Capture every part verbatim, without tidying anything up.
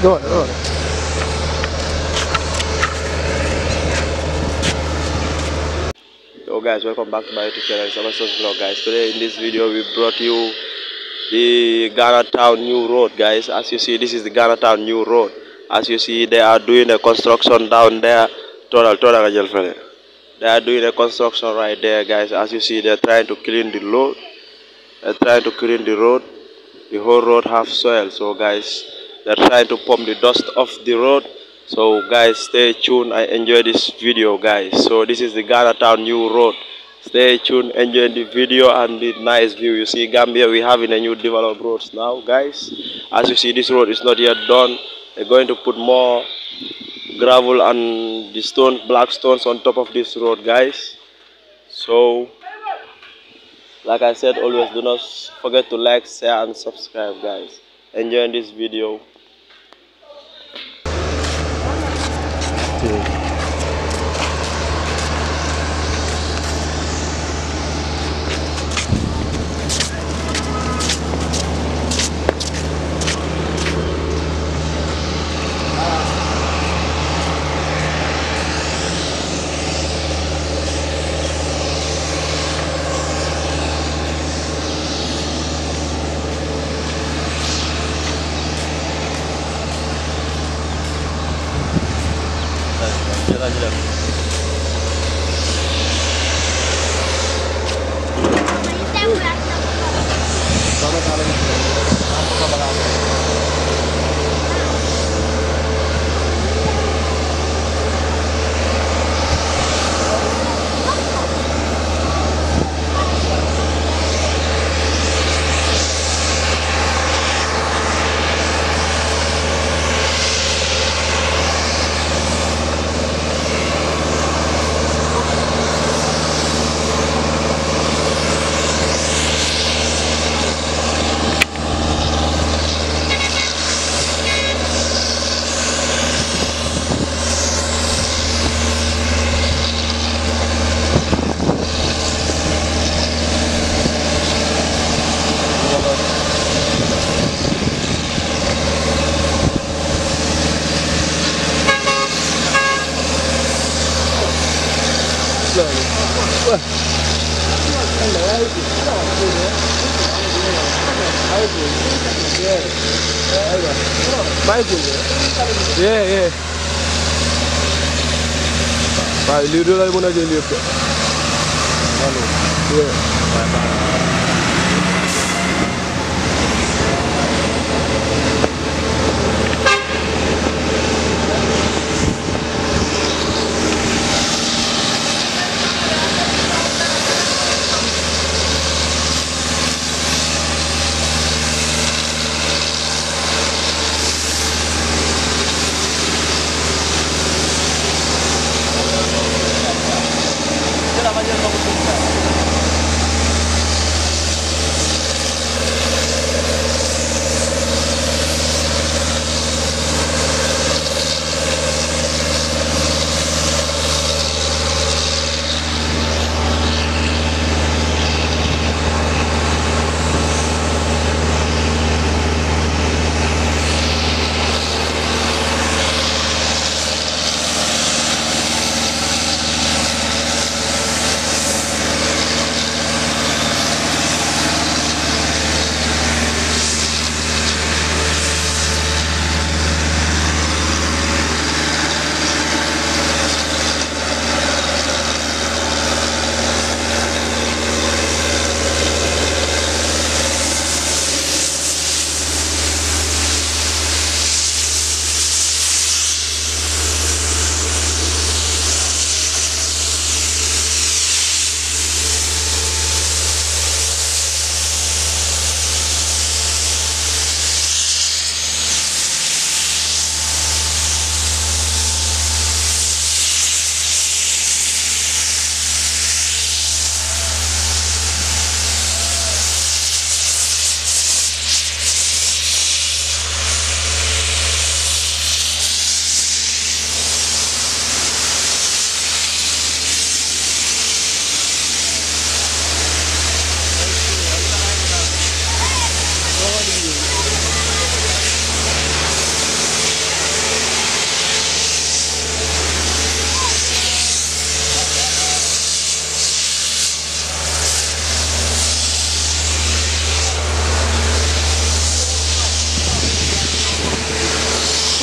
Go on, go on. Yo guys, welcome back to my YouTube channel. It's Amasos Vlog, guys. Today in this video we brought you the Ghana Town New Road, guys. As you see, this is the Ghana Town New Road. As you see, they are doing a construction down there. Total, total, they are doing a construction right there, guys. As you see, they're trying to clean the road. They're trying to clean the road. The whole road have soil, so guys, they're trying to pump the dust off the road. So guys, stay tuned and enjoy this video, guys. So this is the Ghana Town New Road. Stay tuned, enjoy the video and the nice view. You see Gambia, we having a new developed roads now, guys. As you see, this road is not yet done. They're going to put more gravel and the stone, black stones on top of this road, guys. So like I said, always do not forget to like, share and subscribe, guys. Enjoy this video. Yeah, yeah. Right, little I wanna get left. Yeah.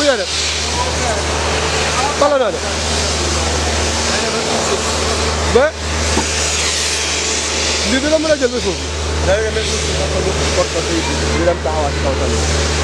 fu ñu def bala naa def mais lii dina mën a jël ba suuf da ngay mel ni suuf si sax ñu ko ko ñu dem taxawaat ci kaw tamit